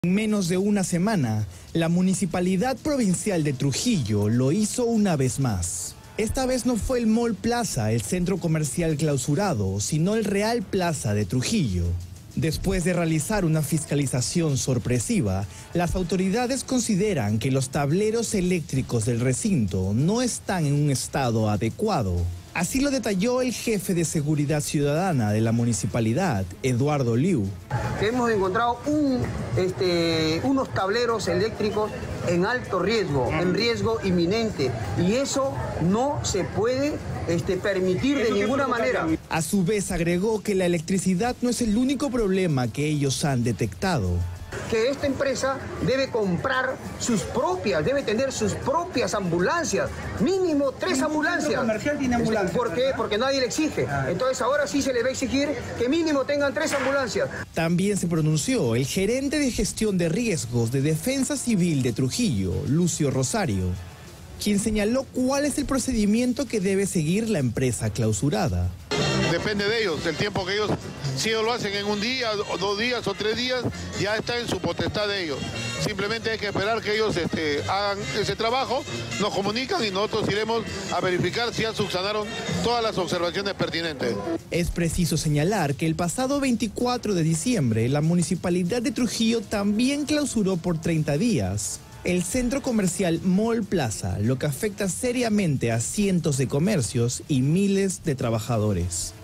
En menos de una semana, la Municipalidad Provincial de Trujillo lo hizo una vez más. Esta vez no fue el Mall Plaza, el centro comercial clausurado, sino el Real Plaza de Trujillo. Después de realizar una fiscalización sorpresiva, las autoridades consideran que los tableros eléctricos del recinto no están en un estado adecuado. Así lo detalló el jefe de Seguridad Ciudadana de la municipalidad, Eduardo Liu. Hemos encontrado unos tableros eléctricos en alto riesgo, en riesgo inminente, y eso no se puede permitir de ninguna manera. A su vez agregó que la electricidad no es el único problema que ellos han detectado. Que esta empresa debe comprar debe tener sus propias ambulancias, mínimo 3 ambulancias. ¿El centro comercial tiene ambulancias? ¿Por qué? Porque nadie le exige. Entonces ahora sí se le va a exigir que mínimo tengan 3 ambulancias. También se pronunció el gerente de gestión de riesgos de Defensa Civil de Trujillo, Lucio Rosario, quien señaló cuál es el procedimiento que debe seguir la empresa clausurada. Depende de ellos, el tiempo que ellos, si ellos lo hacen en un día, o 2 días o 3 días, ya está en su potestad de ellos. Simplemente hay que esperar que ellos hagan ese trabajo, nos comunican y nosotros iremos a verificar si ya subsanaron todas las observaciones pertinentes. Es preciso señalar que el pasado 24 de diciembre, la Municipalidad de Trujillo también clausuró por 30 días el centro comercial Mall Plaza, lo que afecta seriamente a cientos de comercios y miles de trabajadores.